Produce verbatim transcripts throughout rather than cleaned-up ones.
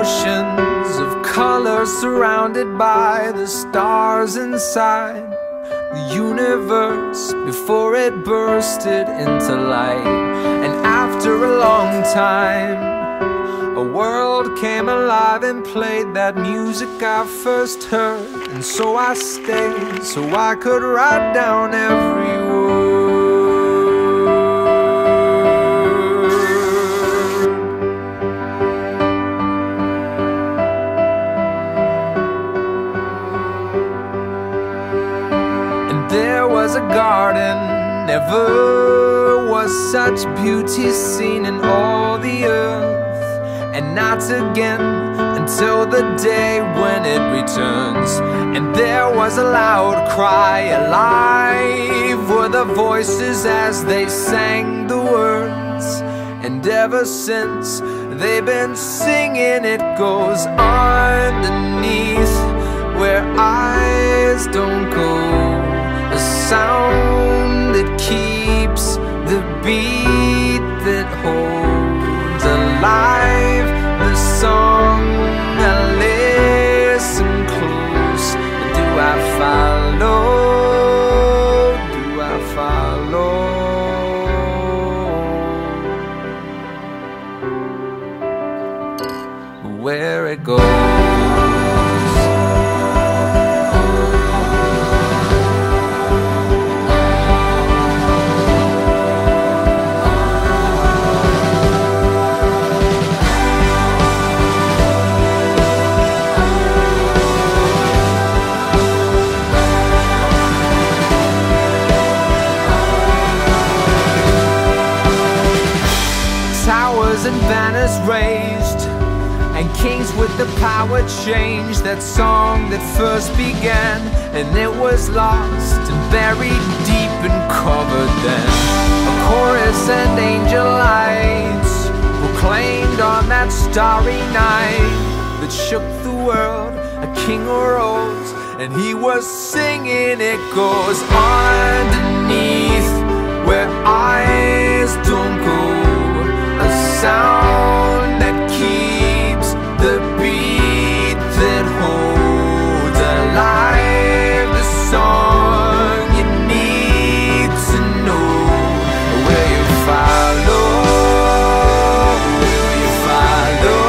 oceans of color surrounded by the stars inside the universe before it bursted into light. And after a long time, a world came alive and played that music I first heard. And so I stayed, so I could write down every word. And there was a garden, never was such beauty seen in all the earth, and not again until the day when it returns. And there was a loud cry, alive were the voices as they sang the words. And ever since they've been singing, it goes underneath where eyes don't go, a sound that keeps the beat that holds alive the song. I listen close. Do I follow? Do I follow? Where it goes. And banners raised, and kings with the power changed that song that first began. And it was lost and buried deep and covered then. A chorus and angel lights proclaimed on that starry night that shook the world. A king arose and he was singing. It goes underneath where eyes don't go, a sound that keeps the beat that holds alive the song you need to know. Will you follow? Will you follow?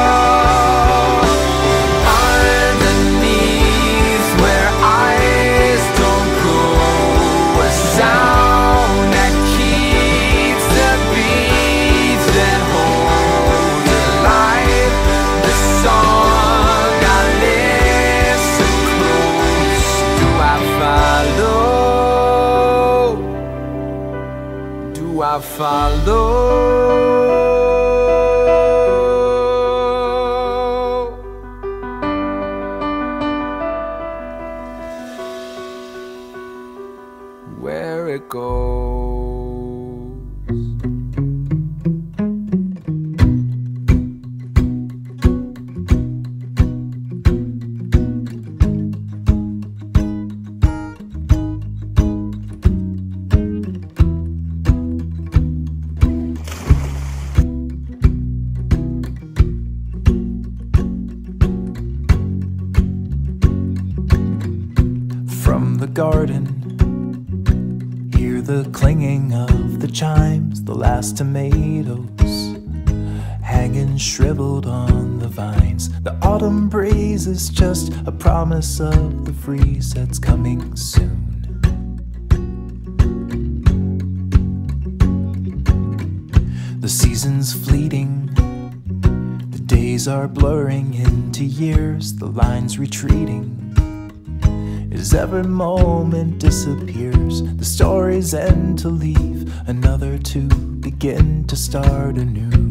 Underneath where eyes don't go, a sound that keeps the beat that holds alive the song. I listen close. Do I follow? Do I follow? Where it goes. From the garden, hear the clinging of the chimes, the last tomatoes hanging shriveled on the vines. The autumn breeze is just a promise of the freeze that's coming soon. The season's fleeting, the days are blurring into years, the lines retreating as every moment disappears. The stories end to leave, another to begin to start anew.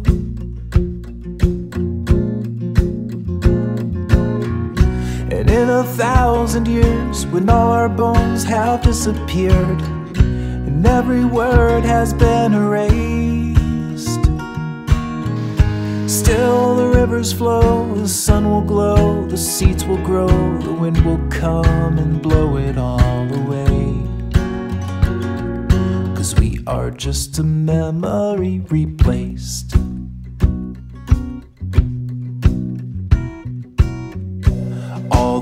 And in a thousand years, when all our bones have disappeared and every word has been erased, still the rivers flow, the sun will glow, the seeds will grow, the wind will come and blow it all away. 'Cause we are just a memory replaced.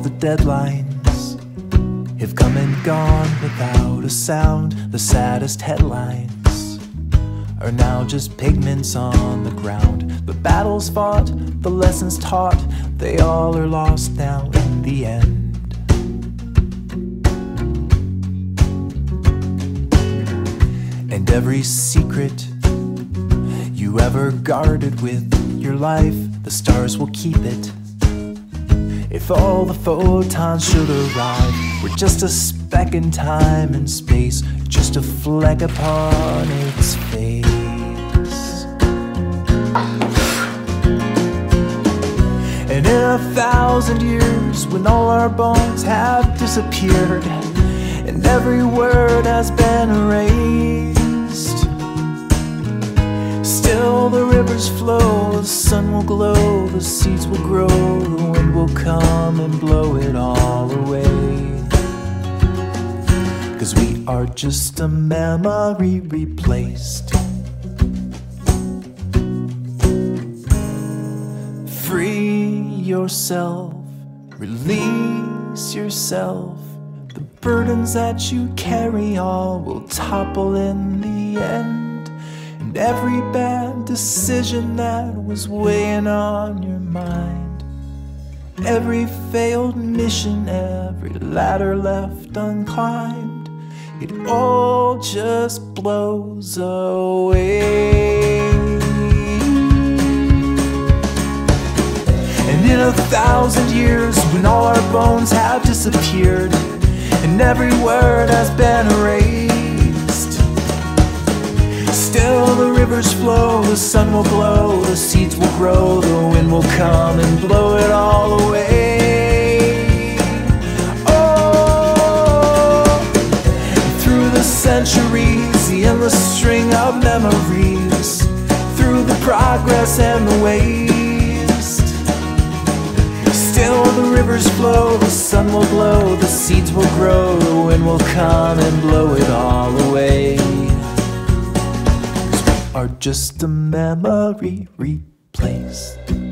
the deadlines have come and gone without a sound. The saddest headlines are now just pigments on the ground. The battles fought, the lessons taught, they all are lost now in the end. And every secret you ever guarded with your life, the stars will keep it. If all the photons should arrive, we're just a speck in time and space, just a fleck upon its face. And in a thousand years, when all our bones have disappeared and every word has been erased, still the rivers flow, the sun will glow, the seeds will grow, the wind will come and blow it all away. 'Cause we are just a memory replaced. Free yourself, release yourself. The burdens that you carry all will topple in the end. And every bad decision that was weighing on your mind, every failed mission, every ladder left unclimbed, it all just blows away. And in a thousand years, when all our bones have disappeared and every word has been erased, still the rivers flow, the sun will glow, the seeds will grow, the wind will come and blow it all away. Oh, through the centuries, the endless string of memories, through the progress and the waste, still the rivers flow, the sun will glow, the seeds will grow, the wind will come and blow it all away. Are just a memory replaced.